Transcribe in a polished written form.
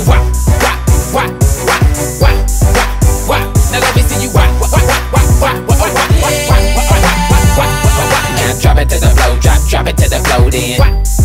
wop, wop, wop, wop, wop, wop, wop. Now let me see you wop, wop, wop, wop, wop, wop, wop, wop, wop, wop, wop, wop, wop, wop. Now drop it to the floor, drop it to the floor, then.